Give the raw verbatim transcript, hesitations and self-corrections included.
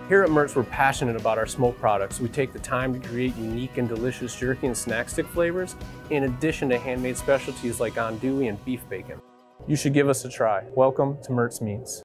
Here at Mert's, we're passionate about our smoked products. We take the time to create unique and delicious jerky and snack stick flavors, in addition to handmade specialties like andouille and beef bacon. You should give us a try. Welcome to Mert's Meats.